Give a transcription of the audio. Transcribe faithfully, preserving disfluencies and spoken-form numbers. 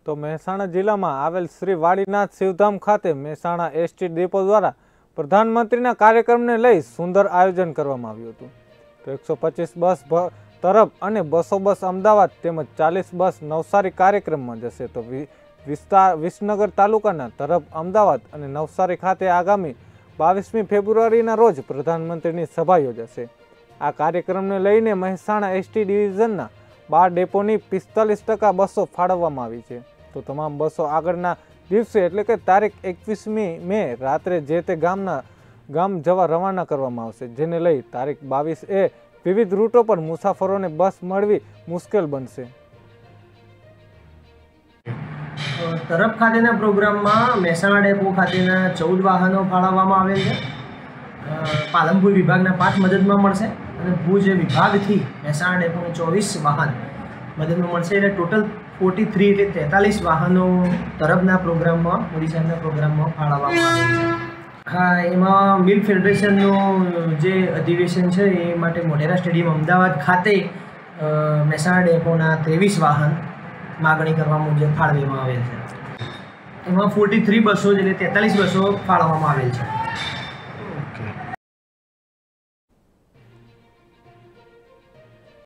તો મહેસાણા જિલ્લામાં આવેલ શ્રી વાડીનાથ શિવધામ ખાતે મહેસાણા એસટી ડેપો દ્વારા પ્રધાનમંત્રીના કાર્યક્રમને લઈ સુંદર આયોજન કરવામાં આવ્યું હતું। તો એકસો પચીસ બસ તરફ અને બસો બસ અમદાવાદ તેમજ ચાલીસ બસ નવસારી કાર્યક્રમમાં જશે। તો વિસ્તાર વિસનગર તાલુકાના તરફ અમદાવાદ અને નવસારી ખાતે આગામી બાવીસમી ફેબ્રુઆરીના રોજ પ્રધાનમંત્રીની સભા યોજાશે। આ કાર્યક્રમને લઈને મહેસાણા એસટી ડિવિઝનના બાર ડેપોની પિસ્તાલીસ ટકા બસો ફાળવવામાં આવી છે। તો તમામ બસો આગળના દિવસે એટલે કે તારીખ એકવીસમી મે રાત્રે જે તે ગામના ગામ જવા રવાના કરવામાં આવશે, જેને લઈ તારીખ બાવીસ એ વિવિધ રૂટો પર મુસાફરોને બસ મળવી મુશ્કેલ બનશે। તરફ ખાતેના પ્રોગ્રામમાં મહેસાણા ડેપો ખાતેના ચૌદ વાહનો ફાળવવામાં આવેલ છે। પાલનપુર વિભાગના પાંચ મદદમાં મળશે અને ભુજ વિભાગથી મહેસાણા ડેપોના ચોવીસ વાહન મદદમાં મળશે। એટલે ટોટલ ફોર્ટી થ્રી એટલે તેતાલીસ વાહનો તરફના પ્રોગ્રામમાં મોદી સાહેબના પ્રોગ્રામમાં ફાળવવામાં આવેલ છે। હા, એમાં મિલ્ક ફેડરેશનનું જે અધિવેશન છે એ માટે મોઢેરા સ્ટેડિયમ અમદાવાદ ખાતે મહેસાણા ડેપોના ત્રેવીસ વાહન માગણી કરવા મુજબ ફાળવવામાં આવેલ છે। એમાં ફોર્ટી થ્રી બસો એટલે તેતાલીસ બસો ફાળવવામાં આવેલ છે।